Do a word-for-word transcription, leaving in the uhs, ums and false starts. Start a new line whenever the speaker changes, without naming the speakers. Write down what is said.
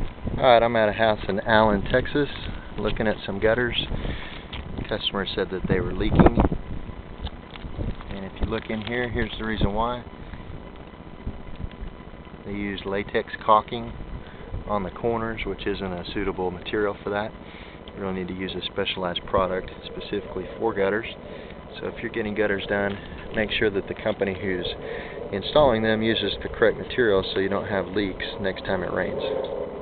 Alright, I'm at a house in Allen, Texas, looking at some gutters. The customer said that they were leaking. And if you look in here, here's the reason why. They use latex caulking on the corners, which isn't a suitable material for that. You really need to use a specialized product specifically for gutters. So if you're getting gutters done, make sure that the company who's installing them uses the correct material so you don't have leaks next time it rains.